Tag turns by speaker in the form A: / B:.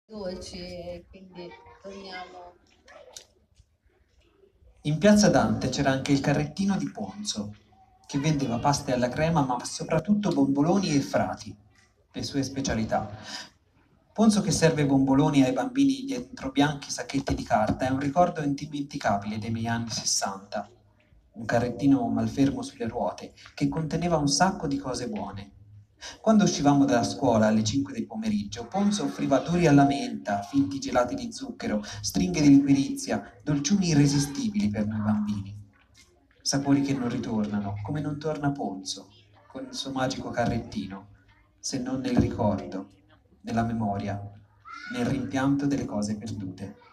A: dolci e quindi torniamo.
B: In piazza Dante c'era anche il carrettino di Ponzo, che vendeva paste alla crema, ma soprattutto bomboloni e frati, le sue specialità. Ponzo che serve bomboloni ai bambini dentro bianchi sacchetti di carta è un ricordo indimenticabile dei miei anni 60. Un carrettino malfermo sulle ruote, che conteneva un sacco di cose buone. Quando uscivamo dalla scuola alle 5 del pomeriggio, Ponzo offriva duri alla menta, finti gelati di zucchero, stringhe di liquirizia, dolciumi irresistibili per noi bambini. Sapori che non ritornano, come non torna Ponzo, con il suo magico carrettino, se non nel ricordo, nella memoria, nel rimpianto delle cose perdute.